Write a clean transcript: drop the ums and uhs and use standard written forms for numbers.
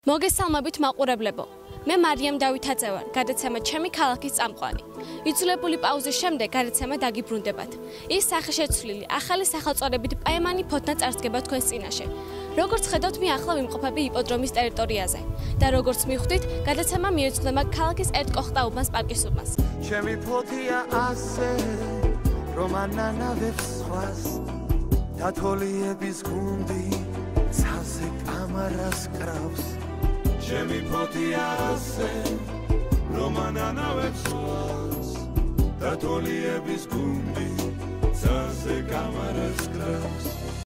მოგესალმებით მაყურებლებო. მე მარიამ დავითაძე ვარ, გადაცემა ჩემი ქალაქის წამყვანი. იძულებული პაუზის შემდეგ გადაცემა დაგიბრუნდებათ. ის სახეშეცვლილი ახალი სახელწოდებით პაემანი ფოთნა წარსდგება თქვენს წინაშე. როგორც ხედავთ, მე ახლა ვიმყოფები იპოდრომის ტერიტორიაზე და როგორც მიხვდით, გადაცემა მიეძღვნება ქალაქის ერთ კოხტაუბანს პარკის უბანს. ჩემი ფოთია ასე რომ ანანავებს სხვას დათოლიების გუნდი ცაზე კამარას კრავს ჩემი ფოთია ასე რომ ანანავებს სხვას დათოლიების გუნდი ცაზე კამარას კრავს